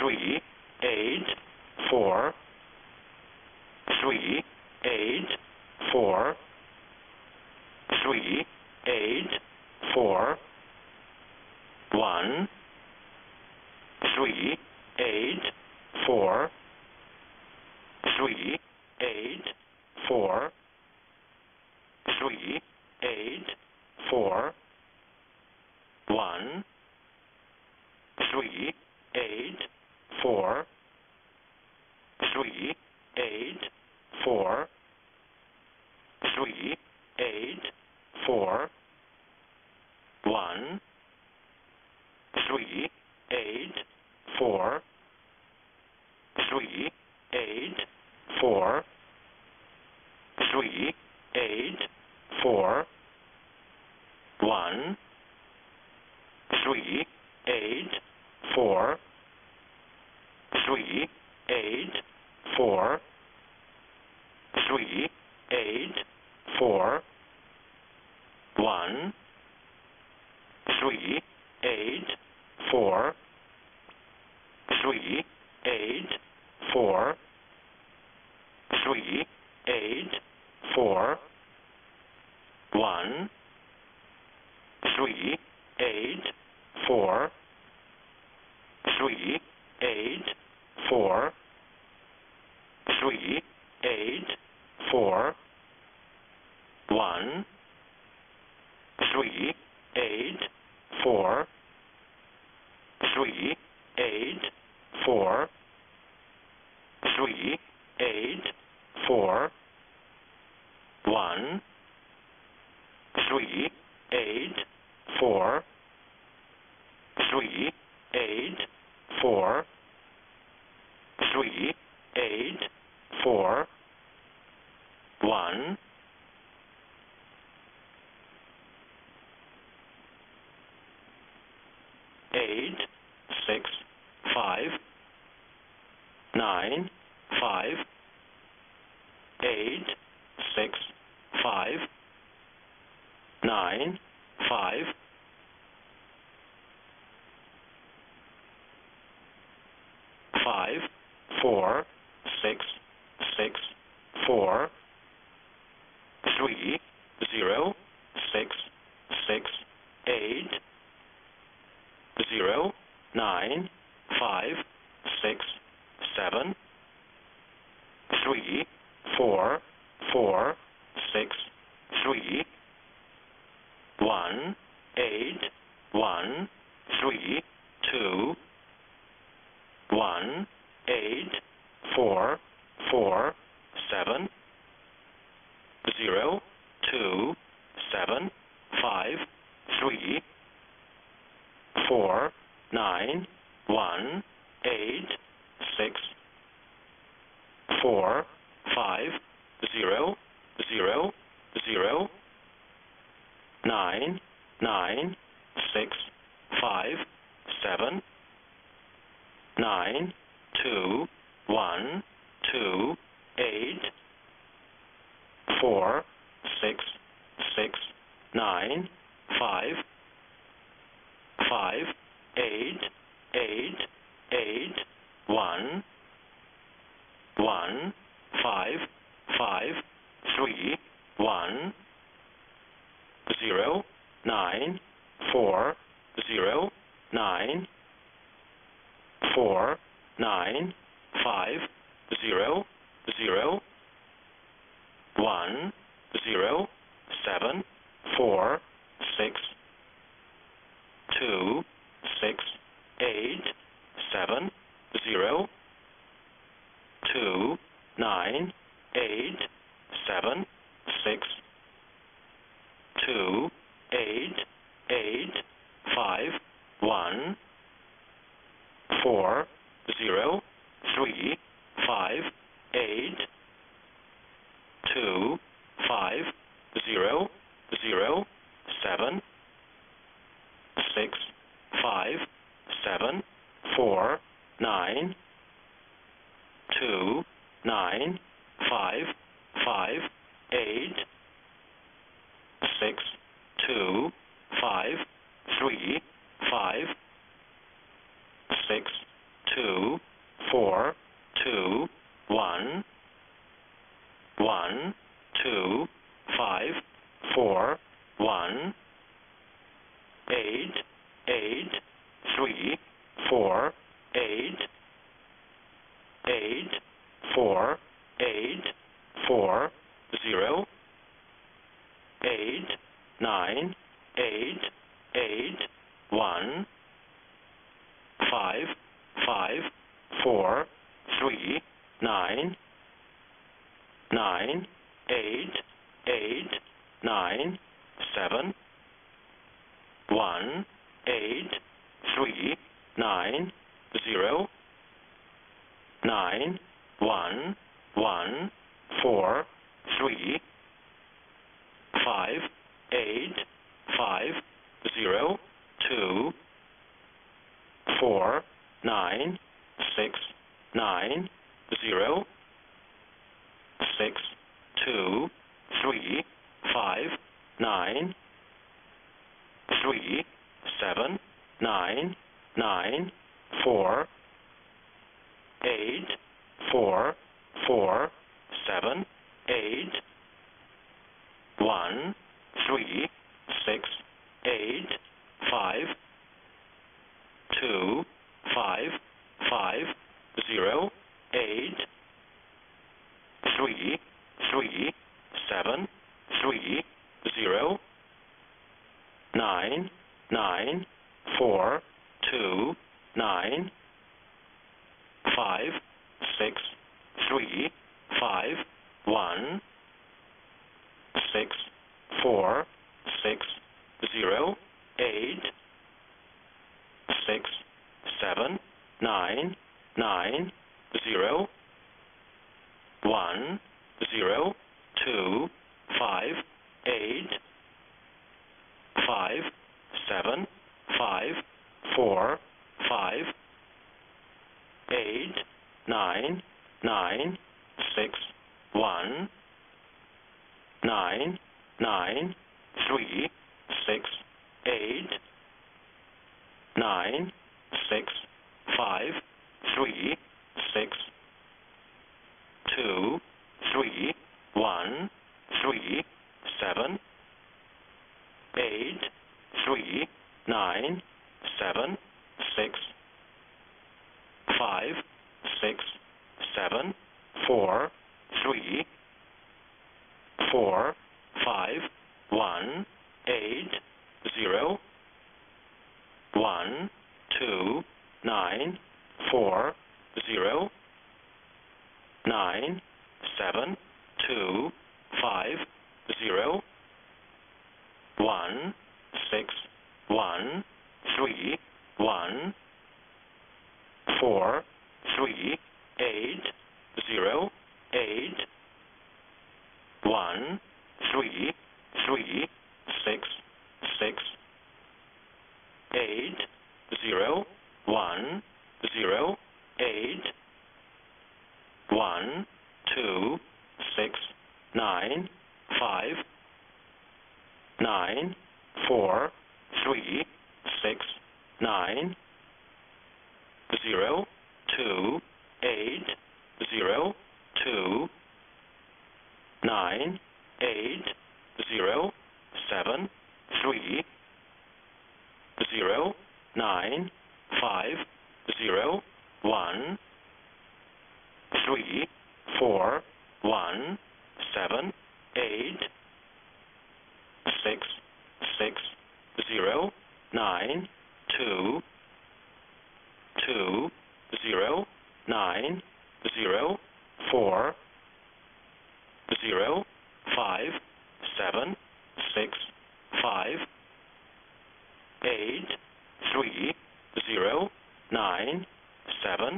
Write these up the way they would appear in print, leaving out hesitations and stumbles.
3, 8, 4, 3, 8, 4, 3, 8, 4, 1, 3, 8, 4, 3, 8, 4, 3, 8, 4, 1, 3, 8, 4, 3, 8, 4, 3, 8, 4, 1, 3, 8, 4, 3, 8, 4, 3, 8, 4, 1, 3, 8, 4, 3, 8, 4, 3, 8, 4, 1, 3, 8, 4, 3, 8, 4, 3, 8, 4, 1, 3, 8, 4, 3, 8, 4, 3, 8, 4, 1, 3, 8, 4, 3, 8, 4, 3, 8, 4, 1, 3, 8, 4, 3, 8, 4, 3, 8, 4, 1, 8, 6, 5, 9, 5, 8, 6, 5, 9, 5, 5, 4, 6, 6, 4, 3, 0, 6, 6, 8, 0, 9, 5, 6, 7, 3, 4, 4, 6, 3, 1, 8, 1, 3, 2, 1, 8, 4, 4, 7, 0, 2, 7, 5, 3, 4, 9, 1, 8, 6, 4, 5, 0, 0, 0, 9, 9, 6, 5, 7, 9, 2, 1, 2, 8, 4, 6, 6, 9, 5, 5, 8, 8, 8, 1, 1, 5, 5, 3, 1, 0, 9, 4, 0, 9, 4, 9, 5, 0, 0, 1, 0, 7, 4, 6, 2, 6, 8, 7, 0, 2, 9, 8, 7, 6, 2, 8, 8, 5, 1, 4, 0, 3, 5, 8, 2, 5, 0, 0, 7, 6, 5, 7, 4, 9, 2, 9, 5, 5, 8, 6, 2, 5, 3, 5, 6, 2, 4, 2, 1, 1, 2, 5, 4, 1, 8, 8, 3, 4, 8, 8, 4, 8, 4, 0, 8, 9, 8, 8, 1, 5, 5, 4, 3, 9, 9, 8, 8, 9, 7, 1, 8, 3, 9, 0, 9, 1, 1, 4, 3, 5, 8, 5, 0, 2, 4, 9, 6, 9, 0, 6, 2, 3, 5, 9, 3, 7, 9, 9, 4, 8, 4, 4, 7, 8, 1, 3, 6, 8, 5, 2, 5, 5, 0, 8, 3, 3, 7, 3, 0, 9, 9, 4, 2, 9, 5, 6, 3, 5, 1, 6, 4, 6, 0, 8, 6, 7, 9, 9, 0, 1, 0, 2, 5, 8, 5, 7, 5, 4, 5, 8, 9, 9, 6, 1, 9, 9, 3, 6, 8, 9, 6, 5, 3, 6, 2, 3, 1, 3, 7, 8, 3, 9, 7, 6, 5, 6, 7, 4, 3, 4, 5, 1, 8, 0, 1, 2, 9, 4, 0, 9, 7, 2, 5, 0, 1, 6, 1, 3, 1, 4, 3, 8, 0, 8, 1, 3, 3, 6, 6, 8, 0, 1, 0, 8, 1, 2, 6, 9, 5, 9, 4, 3, 6, 9, 0, 2, 8, 0, 2, 9, 8, 0, 7, 3, 0, 9, 5, 0, 1, 3, 4, 1, 7, 8, 6, 6, 0, 9, 2, 2, 0, 9, 0, 4, 0, 5, 7, 6, 5, 8, 3, 0, 9, 7,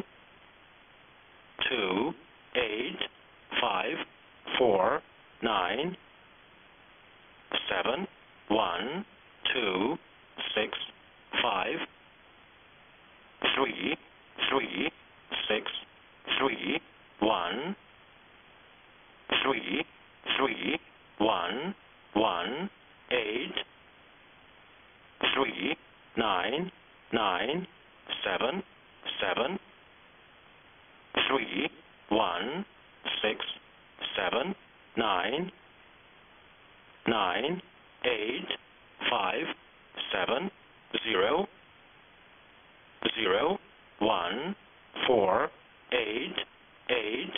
2, 8, 5, 4, 9, 7, 1, 2, 6, 5, 3, 3, 6, 3, 1, 3, 3, 1, 1, 8, 3, 9, 9, 7, 7, 3 1 6 7 9 9 8 5 7 0 0 1 4 8 8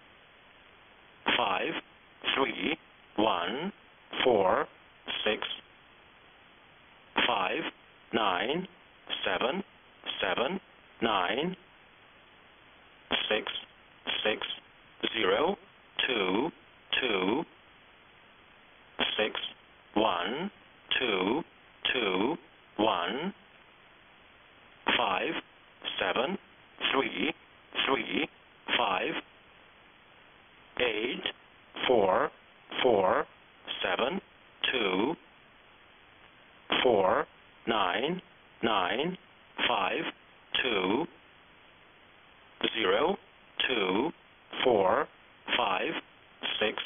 5 3 1 4 6 5 9 7 7 9 6 6 0 2 2 6 1 2 2 1 5 7 3 3 5 8 4 4 7 2 4 9 9 5 2 0 2 4 5 6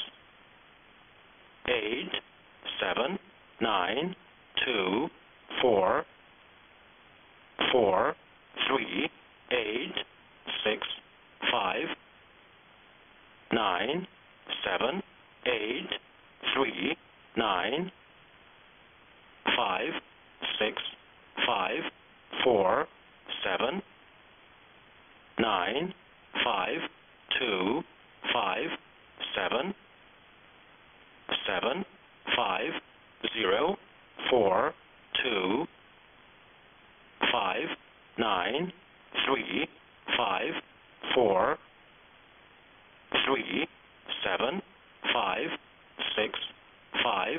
8 7 9 2 4 4 3 8 6 5 9 7 8 3 9 5 6 5 4 7 9 5 2 5 7 7 5 0 4 2 5 9 3 5 4 3 7 5 6 5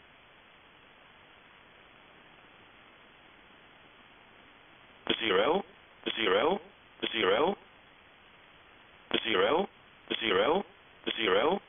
0 0 0 0 0 0